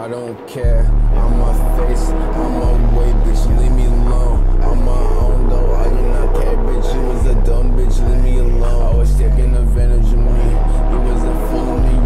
I don't care. I'm my face, I'm my way, bitch, leave me alone. On my own though, I do not care, bitch. You was a dumb bitch, leave me alone. Always taking advantage of me. You wasn't fooling me.